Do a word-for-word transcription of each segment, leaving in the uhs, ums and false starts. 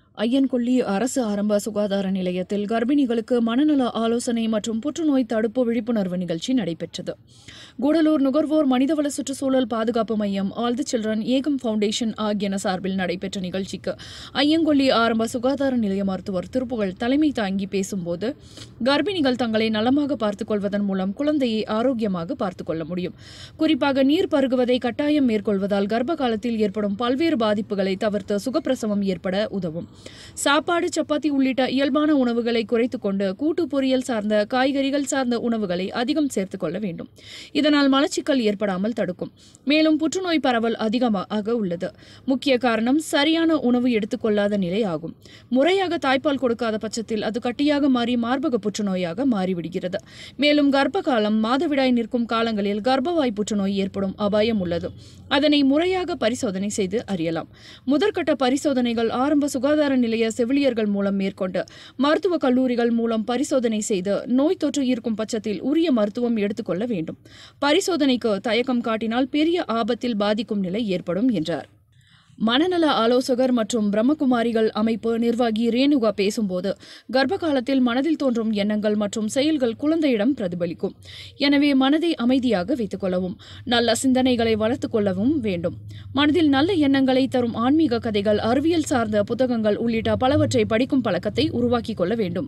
ஐயன்கொல்லி அரசு ஆரம்ப சுகாதார நிலையத்தில் கர்ப்பிணிகளுக்கு மனநல ஆலோசனை மற்றும் புற்றுநோய் தடுப்பு விழிப்புணர்வு நிகழ்ச்சி நடைபெற்றது. கூடலூர் நுகர்வோர் மனிதவள சுற்றுச்சூழல் பாதுகாப்பு மையம், all the children, Ekam foundation ஆகியன சார்பில் நடைபெற்ற நிகழ்ச்சிக்கு ஐயன்கொல்லி ஆரம்ப சுகாதார நிலைய மருத்துவர் திருப்புகழ் தலைமை தாங்கி பேசும்போது, கர்ப்பிணிகள் தங்களை நலமாக பார்த்துக் கொள்வதன் மூலம் குழந்தையை ஆரோக்கியமாக பார்த்துக் கொள்ள முடியும். குறிப்பாக நீர் பருகுவதை கட்டாயம் மேற்கொள்வதால் கர்ப்ப காலத்தில் ஏற்படும் பல்வேறு பாதிப்புகளை தவிர்த்து சுகப்பிரசவம் ஏற்பட உதவும். சாப்பாடு, சப்பாத்தி உள்ளிட்ட இயல்பான உணவுகளை குறைத்துக் கொண்டு கூட்டு பொரியல் சார்ந்த, காய்கறிகள் சார்ந்த உணவுகளை அதிகம் சேர்த்துக் கொள்ள வேண்டும். இதனால் மலச்சிக்கல் ஏற்படாமல் தடுக்கும். மேலும் புற்றுநோய் பரவல் அதிகமாக உள்ளது. முக்கிய காரணம் சரியான உணவு எடுத்துக் கொள்ளாத நிலை ஆகும். முறையாக தாய்ப்பால் கொடுக்காத பட்சத்தில் அது கட்டியாக மாறி மார்பக புற்றுநோயாக மாறிவிடுகிறது. மேலும் கர்ப்ப காலம், மாதவிடாய் நிற்கும் காலங்களில் கர்ப்பவாய் புற்றுநோய் ஏற்படும் அபாயம் உள்ளது. அதனை முறையாக பரிசோதனை செய்து அறியலாம். முதற்கட்ட பரிசோதனைகள் ஆரம்ப சுகாதார நிலைய செவிலியர்கள் மூலம் மேற்கொண்டு மருத்துவக் கல்லூரிகள் மூலம் பரிசோதனை செய்து நோய் தொற்று இருக்கும் பட்சத்தில் உரிய மருத்துவம் எடுத்துக்கொள்ள வேண்டும். பரிசோதனைக்கு தயக்கம் காட்டினால் பெரிய ஆபத்தில் பாதிக்கும் நிலை ஏற்படும் என்றார். மனநல ஆலோசகர் மற்றும் பிரம்மகுமாரிகள் அமைப்பு நிர்வாகி ரேணுகா பேசும்போது, கர்ப்ப காலத்தில் மனதில் தோன்றும் எண்ணங்கள் மற்றும் செயல்கள் குழந்தையிடம் பிரதிபலிக்கும். எனவே மனதை அமைதியாக வைத்துக் கொள்ளவும், நல்ல சிந்தனைகளை வளர்த்துக் கொள்ளவும் வேண்டும். மனதில் நல்ல எண்ணங்களை தரும் ஆன்மீக கதைகள், அறிவியல் சார்ந்த புத்தகங்கள் உள்ளிட்ட பலவற்றை படிக்கும் பழக்கத்தை உருவாக்கிக் கொள்ள வேண்டும்.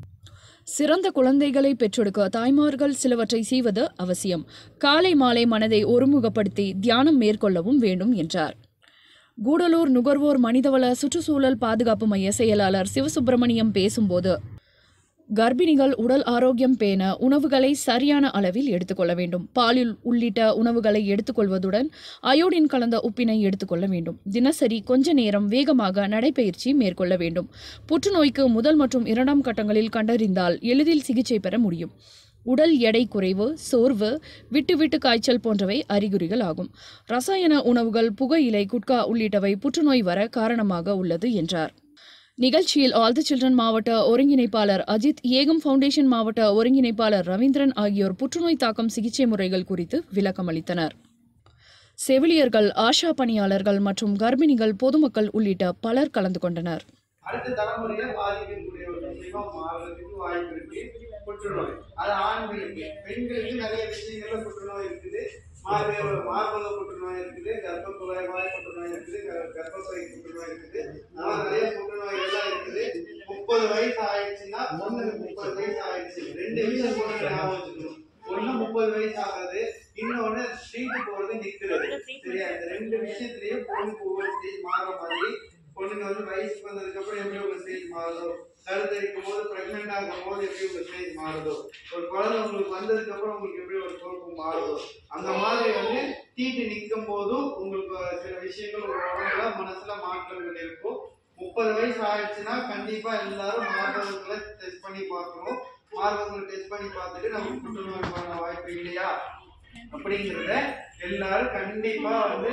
சிறந்த குழந்தைகளை பெற்றெடுக்க தாய்மார்கள் சிலவற்றை செய்வது அவசியம். காலை மாலை மனதை ஒருமுகப்படுத்தி தியானம் மேற்கொள்ளவும் வேண்டும் என்றார். கூடலூர் நுகர்வோர் மனிதவள சுற்றுச்சூழல் பாதுகாப்பு மைய செயலாளர் சிவசுப்பிரமணியம் பேசும்போது, கர்ப்பிணிகள் உடல் ஆரோக்கியம் பேண உணவுகளை சரியான அளவில் எடுத்துக்கொள்ள வேண்டும். பாலில் உள்ளிட்ட உணவுகளை எடுத்துக்கொள்வதுடன் அயோடின் கலந்த உப்பினை எடுத்துக்கொள்ள வேண்டும். தினசரி கொஞ்ச நேரம் வேகமாக நடைபயிற்சி மேற்கொள்ள வேண்டும். புற்றுநோய்க்கு முதல் மற்றும் இரண்டாம் கட்டங்களில் கண்டறிந்தால் எளிதில் சிகிச்சை பெற முடியும். உடல் எடை குறைவு, சோர்வு, விட்டு விட்டு காய்ச்சல் போன்றவை அறிகுறிகள் ஆகும். ரசாயன உணவுகள், புகையிலை, குட்கா உள்ளிட்டவை புற்றுநோய் வர காரணமாக உள்ளது என்றார். நிகழ்ச்சியில் ஆல் தி சில்ட்ரன் மாவட்ட ஒருங்கிணைப்பாளர் அஜித், ஏகம் ஃபவுண்டேஷன் மாவட்ட ஒருங்கிணைப்பாளர் ரவீந்திரன் ஆகியோர் புற்றுநோய் தாக்கம் சிகிச்சை முறைகள் குறித்து விளக்கம் அளித்தனர். செவிலியர்கள், ஆஷா பணியாளர்கள் மற்றும் கர்ப்பிணிகள், பொதுமக்கள் உள்ளிட்ட பலர் கலந்து கொண்டனர். அடுத்த தலைமுறையை பாதிக்கக்கூடிய ஒரு விஷயமா மாறுறதுக்கு வாய்ப்பு இருக்கு புற்றுநோய். அது ஆண்களுக்கு, பெண்களுக்கு நிறைய விஷயங்கள்ல புற்றுநோய் இருக்குது. மார்பக மார்பக புற்றுநோய் இருக்குது, கர்ப்ப வாய் புற்றுநோய் இருக்குது, கர்ப்பப்பை புற்றுநோய் இருக்குது. அதனால நிறைய புற்றுநோய் எல்லாம் இருக்குது. முப்பது வயசு ஆயிடுச்சுன்னா பொண்ணுக்கு முப்பது வயசு ஆயிடுச்சு. ரெண்டு விஷயம் கூட ஞாபகம் வச்சுக்கணும். ஒண்ணு முப்பது வயசு ஆகுது, இன்னொன்னு ஸ்ட்ரீட் போறது நிக்கிறது. சரியா? இந்த ரெண்டு விஷயத்திலயும் பொண்ணுக்கு ஒவ்வொரு ஸ்டேஜ் மாறுற மாதிரி, பொண்ணுக்கு வந்து வயசுக்கு வந்ததுக்கு அப்புறம் எப்படி உங்க ஸ்டேஜ் மாறுதோ, கருத்தரிக்கும் போது பிரெக்னென்ட் ஆகும் போது எப்படி உங்க ஸ்டேஜ் மாறுதோ, ஒரு குழந்தை உங்களுக்கு வந்ததுக்கு அப்புறம் உங்களுக்கு எப்படி ஒரு தோற்றம் மாறுதோ, அந்த மாதிரி வந்து தீட்டு நிற்கும் போதும் உங்களுக்கு சில விஷயங்கள் ஒரு உடம்புல மனசுல மாற்றங்கள் இருக்கும். முப்பது வயசு ஆயிடுச்சுன்னா கண்டிப்பா எல்லாரும் மார்பகங்களை டெஸ்ட் பண்ணி பார்க்கணும். மார்பகங்களை டெஸ்ட் பண்ணி பார்த்துட்டு நமக்கு புற்றுநோய் வர வாய்ப்பு இல்லையா அப்படிங்கிறத எல்லாரும் கண்டிப்பா வந்து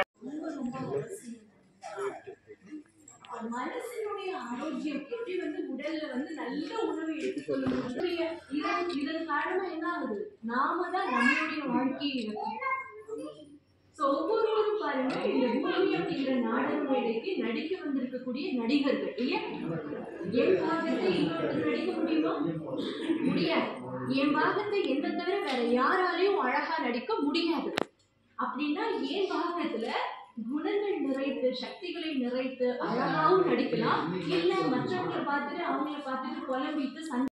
மனசினுடைய ஆரோக்கியம் எப்படி வந்து உடல்ல வந்து நல்ல உணவு எடுத்துக்கொள்ளணும். இதன் இதன் காரணமா என்ன ஆகுது? நாம தான் நம்மளுடைய வாழ்க்கையை ஒவ்வொருவரும் பாருங்க, இந்த பூமி அப்படிங்கிற நாடக மேடைக்கு நடிக்க வந்திருக்கக்கூடிய நடிகர்கள் இல்லையா? என் பாகத்தை இன்னொருத்தர் நடிக்க முடியுமா? முடியாது. என் பாகத்தை என்ன தவிர வேற யாராலையும் அழகா நடிக்க முடியாது. அப்படின்னா என் பாகத்துல குணங்கள் நிறைத்து, சக்திகளை நிறைத்து அழகாவும் நடிக்கலாம். இல்ல மற்றவங்களை பார்த்துட்டு அவங்களை பார்த்துட்டு புலம்பிட்டு